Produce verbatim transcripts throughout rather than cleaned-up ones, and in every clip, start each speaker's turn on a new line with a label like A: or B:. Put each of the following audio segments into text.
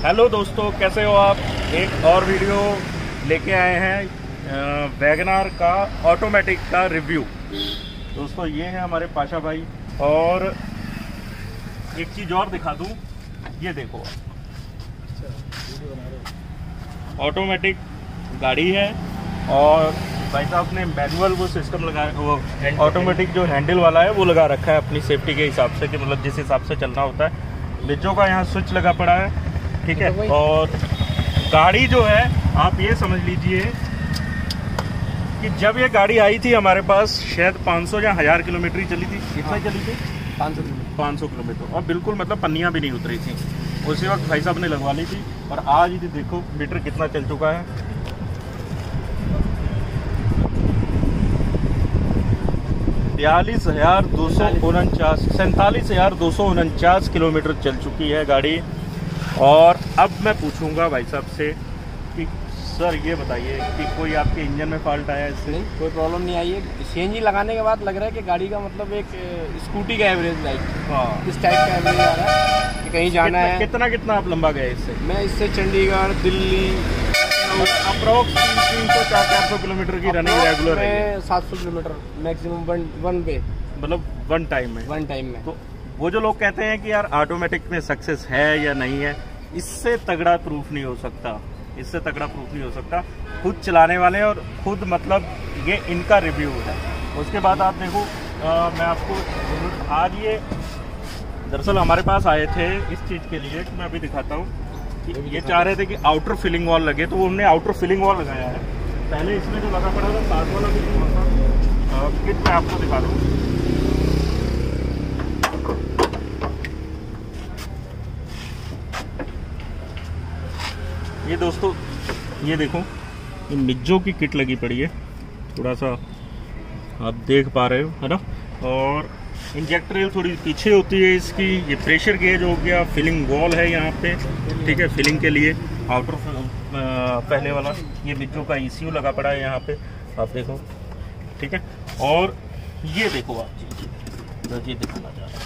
A: Hello दोस्तों, कैसे हो आप। एक और वीडियो लेके आए हैं वैगनार का ऑटोमेटिक का रिव्यू। दोस्तों ये है हमारे पाशा भाई। और एक चीज़ और दिखा दूं, ये देखो ऑटोमेटिक गाड़ी है और भाई साहब ने मैनुअल वो सिस्टम लगाया, वो ऑटोमेटिक जो हैंडल वाला है वो लगा रखा है अपनी सेफ्टी के हिसाब से, कि मतलब जिस हिसाब से चलना होता है। बिज्जों का यहाँ स्विच लगा पड़ा है, ठीक है। और गाड़ी जो है आप ये समझ लीजिए कि जब ये गाड़ी आई थी हमारे पास शायद पाँच सौ या हज़ार किलोमीटर ही चली थी। कितना चली थी? पाँच सौ किलोमीटर पाँच सौ किलोमीटर और बिल्कुल मतलब पन्नियाँ भी नहीं उतरी थी। उसी वक्त भाई साहब ने लगवा ली थी और आज ही देखो मीटर कितना चल चुका है। बयालीस हजार दो सौ उनचास सैंतालीस हजार दो सौ उनचास किलोमीटर चल चुकी है गाड़ी। और अब मैं पूछूंगा भाई साहब से कि सर ये बताइए कि कोई आपके इंजन में फॉल्ट आया है? इससे
B: नहीं, कोई प्रॉब्लम नहीं आई है। सीएनजी लगाने के बाद लग रहा है कि गाड़ी का मतलब एक स्कूटी का एवरेज लाइक
A: हाँ
B: इस टाइप का एवरेज आ रहा है कि कहीं जाना
A: कितना,
B: है।
A: कितना कितना आप लंबा गए इससे?
B: मैं इससे चंडीगढ़, दिल्ली
A: अप्रोक्स तीन सौ चार चार सौ किलोमीटर की रनिंग रेगुलर है।
B: सात सौ किलोमीटर मैक्सिमम वन वन पे,
A: मतलब वन टाइम में
B: वन टाइम में।
A: तो वो जो लोग कहते हैं कि यार ऑटोमेटिक में सक्सेस है या नहीं है, इससे तगड़ा प्रूफ नहीं हो सकता। इससे तगड़ा प्रूफ नहीं हो सकता। खुद चलाने वाले और खुद मतलब ये इनका रिव्यू है। उसके बाद आप देखो, आ, मैं आपको आज ये दरअसल हमारे पास आए थे इस चीज़ के लिए, मैं अभी दिखाता हूँ कि ये चाह रहे थे कि आउटर फिलिंग वॉल लगे, तो हमने आउटर फिलिंग वॉल लगाया है। पहले इसमें जो लगा पड़ा था सात वाला भी था, किट मैं आपको दिखा दूँ। ये दोस्तों ये देखो, ये मिज्जो की किट लगी पड़ी है, थोड़ा सा आप देख पा रहे हो है ना। और इंजेक्टर रेल थोड़ी पीछे होती है इसकी। ये प्रेशर गेज हो गया, फिलिंग वॉल है यहाँ पे, ठीक है, फिलिंग के लिए आउटर पहले वाला। ये मिज्जो का ईसीयू लगा पड़ा है यहाँ पे, आप देखो, ठीक है। और ये देखो आप, ये दिखाना चाह रहा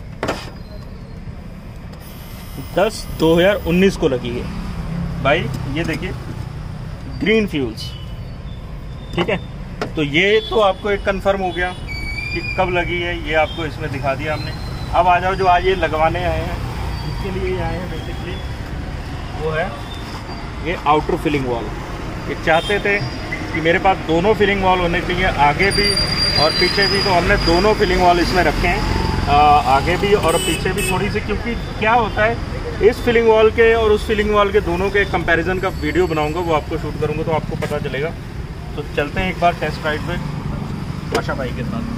A: हूँ, दस दो हजार उन्नीस को लगी है भाई। ये देखिए ग्रीन फ्यूल्स, ठीक है। तो ये तो आपको एक कंफर्म हो गया कि कब लगी है, ये आपको इसमें दिखा दिया हमने। अब आ जाओ जो आज ये लगवाने आए हैं, इसके लिए आए हैं बेसिकली, वो है ये आउटर फिलिंग वॉल। ये चाहते थे कि मेरे पास दोनों फिलिंग वॉल होने चाहिए, आगे भी और पीछे भी, तो हमने दोनों फिलिंग वॉल इसमें रखे हैं, आ, आगे भी और पीछे भी थोड़ी सी। क्योंकि क्या होता है, इस फिलिंग वॉल के और उस फिलिंग वॉल के दोनों के कंपैरिजन का वीडियो बनाऊंगा, वो आपको शूट करूंगा तो आपको पता चलेगा। तो चलते हैं एक बार टेस्ट राइड पे पाशा भाई के साथ।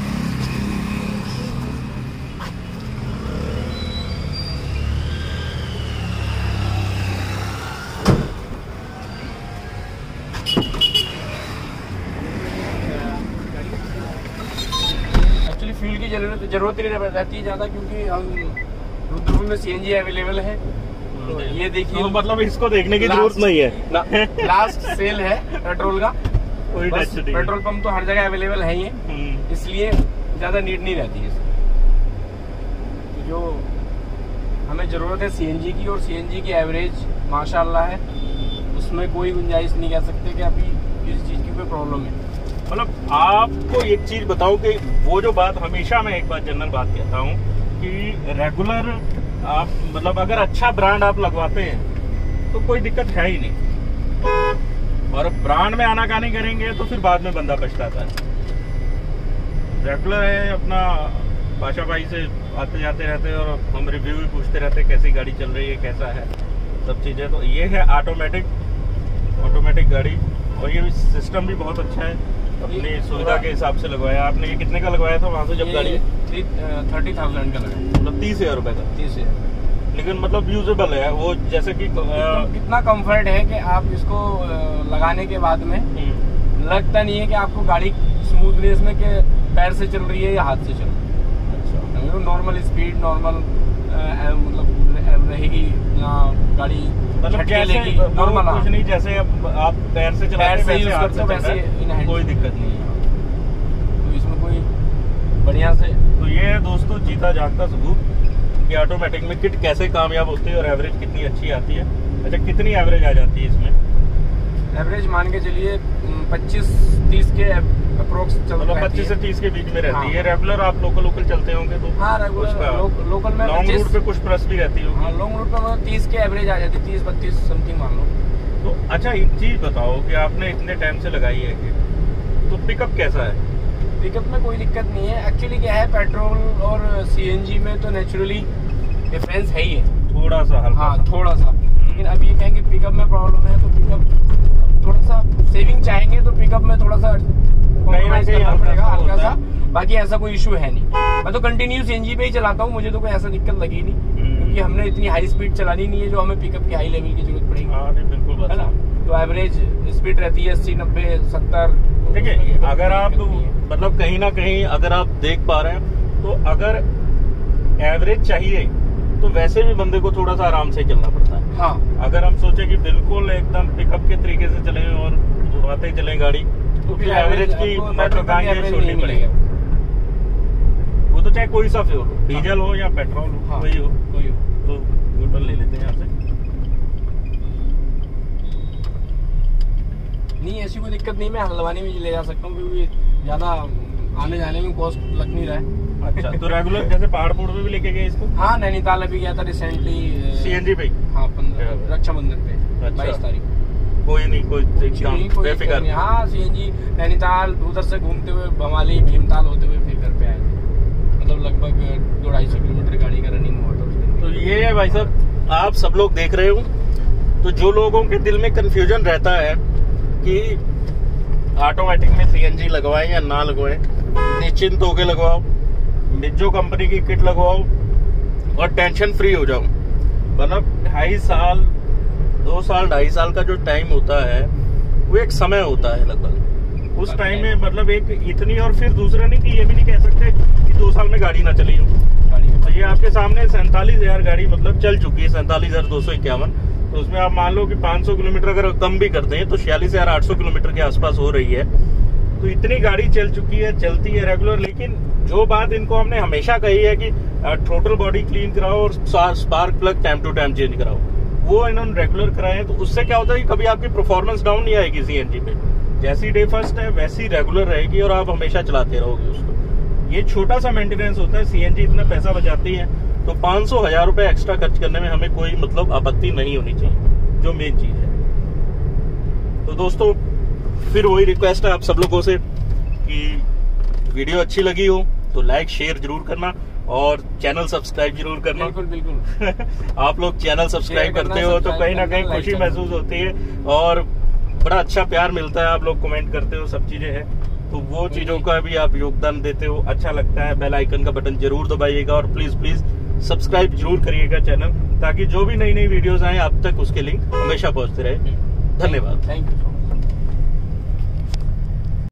B: एक्चुअली फ्यूल की जरूरत जरूरत नहीं रहती है ज़्यादा, क्योंकि हम रुद्रपुर में सीएनजी अवेलेबल है। तो ये देखिए,
A: तो मतलब इसको देखने की जरूरत नहीं है।
B: लास्ट सेल है पेट्रोल का,
A: कोई
B: बस पेट्रोल पंप तो हर जगह अवेलेबल है ही है, इसलिए ज़्यादा नीड नहीं रहती है। तो जो हमें ज़रूरत है सीएनजी की, और सीएनजी की एवरेज माशाल्लाह है, उसमें कोई गुंजाइश नहीं कह सकते कि अभी किसी चीज़ की कोई प्रॉब्लम है।
A: मतलब आपको एक चीज़ बताऊं कि वो जो बात हमेशा मैं एक बात जनरल बात कहता हूँ कि रेगुलर आप मतलब अगर अच्छा ब्रांड आप लगवाते हैं तो कोई दिक्कत है ही नहीं, और ब्रांड में आनाकानी करेंगे तो फिर बाद में बंदा पछताता है। रेगुलर है अपना, पाशा भाई से आते जाते रहते हैं और हम रिव्यू भी पूछते रहते हैं कैसी गाड़ी चल रही है, कैसा है, सब चीज़ें। तो ये है ऑटोमेटिक ऑटोमेटिक गाड़ी, और ये सिस्टम भी बहुत अच्छा है, अपनी सुविधा के हिसाब से लगवाया आपने। ये कितने का लगवाया था वहाँ से जब गाड़ी?
B: थर्टी थाउजेंड का लगा,
A: मतलब तीस हजार रुपये का।
B: तीस हजार
A: लेकिन मतलब यूजेबल है वो, जैसे कि
B: तो कितना कंफर्ट है कि आप इसको लगाने के बाद में लगता नहीं है कि आपको गाड़ी स्मूथनेस में के पैर से चल रही है या हाथ से चल रही है। अच्छा, नॉर्मल स्पीड नॉर्मल मतलब रहेगी, गाड़ी
A: मतलब नॉर्मल कुछ नहीं, जैसे आप पैर से चलाते हैं वैसे हाथ से वैसे कोई दिक्कत नहीं है।
B: तो इसमें कोई बढ़िया से,
A: तो ये है दोस्तों जीता जागता सबूत कि ऑटोमेटिक में किट कैसे कामयाब होती है और एवरेज कितनी अच्छी आती है। अच्छा, कितनी एवरेज आ जाती है इसमें?
B: एवरेज मान के चलिए पच्चीस तीस के अप्रोक्स चल
A: मतलब पच्चीस से तीस के बीच में रहती है।
B: हाँ।
A: रेगुलर आप लोकल लोकल चलते होंगे तो
B: हाँ रेगुलर लो, लोकल में
A: लॉन्ग रूट पे कुछ प्लस भी रहती होगी।
B: हाँ, लॉन्ग रूट पे मतलब तीस के एवरेज आ जाती है, तीस बत्तीस समथिंग मान लो।
A: तो अच्छा, एक चीज बताओ कि आपने इतने टाइम से लगाई है कि तो पिकअप कैसा है?
B: पिकअप में कोई दिक्कत नहीं है। एक्चुअली क्या है, पेट्रोल और सीएनजी में तो नेचुरली डिफरेंस है ही है,
A: थोड़ा सा हल्का।
B: हाँ थोड़ा सा। लेकिन अब ये कहेंगे पिकअप में प्रॉब्लम है तो पिकअप थोड़ा सा सेविंग चाहेंगे तो पिकअप में थोड़ा सा कॉम्प्रोमाइज करना पड़ेगा हल्का सा। बाकी ऐसा कोई इशू है नहीं। मैं तो कंटिन्यू सीएनजी पे ही चलाता हूँ, मुझे तो कोई ऐसा दिक्कत लगी नहीं, क्योंकि हमने इतनी हाई स्पीड चलानी नहीं है जो हमें पिकअप की हाई लेवल की जरूरत पड़ेगी।
A: हाँ बिल्कुल,
B: है ना। तो एवरेज स्पीड रहती है अस्सी नब्बे सत्तर।
A: देखिए, अगर आप मतलब कहीं ना कहीं अगर आप देख पा रहे हैं तो अगर एवरेज चाहिए तो वैसे भी बंदे को थोड़ा सा आराम से चलना पड़ता है।
B: हाँ,
A: अगर हम सोचे कि बिल्कुल एकदम पिकअप के तरीके से चले और उड़ाते चले गाड़ी तो फिर एवरेज की छोड़नी पड़ेगी। वो तो चाहे कोई सा फ्यूल हो, डीजल हो या पेट्रोल हो,
B: हाँ,
A: कोई हो
B: कोई हो।
A: तो टोटल ले लेते हैं यहाँ से।
B: नहीं, ऐसी कोई दिक्कत नहीं, मैं हल्द्वानी में ले जा सकता हूँ क्योंकि ज्यादा आने जाने में कॉस्ट लग नहीं रहा है।
A: अच्छा, तो रेगुलर जैसे पहाड़पुर में भी लेके गए इसको?
B: हाँ, नैनीताल अभी गया था रिसेंटली
A: सीएनजी पे।
B: हाँ, पंद्रह रक्षाबंधन पे बाईस तारीख।
A: कोई नहीं, कोई
B: बेफिक्र नहीं। हाँ, सीएनजी नैनीताल उधर से घूमते हुए बमाली भीमताल होते हुए फिर घर पे आए, मतलब लगभग दो ढाई सौ किलोमीटर गाड़ी का रनिंग हुआ था।
A: तो ये है भाई साहब, आप सब लोग देख रहे हो, तो जो लोगों के दिल में कंफ्यूजन रहता है कि ऑटोमेटिक में सीएनजी लगवाएं या ना लगवाएं, निश्चिंत होके लगवाओ, मिज्जो कंपनी की किट लगवाओ और टेंशन फ्री हो जाओ। मतलब ढाई साल दो साल ढाई साल का जो टाइम होता है वो एक समय होता है लगभग। उस टाइम में मतलब एक इतनी, और फिर दूसरा नहीं कि ये भी नहीं कह सकते कि दो साल में गाड़ी ना चली हो। तो ये आपके सामने सैंतालीस हजार गाड़ी मतलब चल चुकी है, सैंतालीस हजार दो सौ इक्यावन। तो उसमें आप मान लो कि पाँच सौ किलोमीटर अगर कम भी करते हैं तो छियालीस हजार आठ सौ किलोमीटर के आसपास हो रही है। तो इतनी गाड़ी चल चुकी है, चलती है रेगुलर। लेकिन जो बात इनको हमने हमेशा कही है कि टोटल बॉडी क्लीन कराओ और spark plug time to time change कराओ, वो इन्होंने रेगुलर कराए। तो उससे क्या होता है कि कभी आपकी परफॉर्मेंस डाउन नहीं आएगी सीएनजी पे। जैसी डे फर्स्ट है वैसी रेगुलर रहेगी और आप हमेशा चलाते रहोगे उसको। ये छोटा सा मेंटेनेंस होता है। सीएनजी इतना पैसा बचाती है तो पाँच सौ हजार रुपए एक्स्ट्रा खर्च करने में हमें कोई मतलब आपत्ति नहीं होनी चाहिए, जो मेन चीज है। तो दोस्तों, फिर वही रिक्वेस्ट है आप सब लोगों से कि वीडियो अच्छी लगी हो तो लाइक शेयर जरूर करना और चैनल सब्सक्राइब जरूर करना।
B: बिल्कुल बिल्कुल।
A: आप लोग चैनल सब्सक्राइब करते हो तो कहीं ना कहीं खुशी महसूस होती है और बड़ा अच्छा प्यार मिलता है। आप लोग कमेंट करते हो, सब चीजें हैं, तो वो चीजों का भी आप योगदान देते हो, अच्छा लगता है। बेल आइकन का बटन जरूर दबाइएगा और प्लीज प्लीज सब्सक्राइब जरूर करिएगा चैनल, ताकि जो भी नई नई वीडियोस आए आप तक उसके लिंक हमेशा पहुंचते रहे। धन्यवाद।
B: Thank you.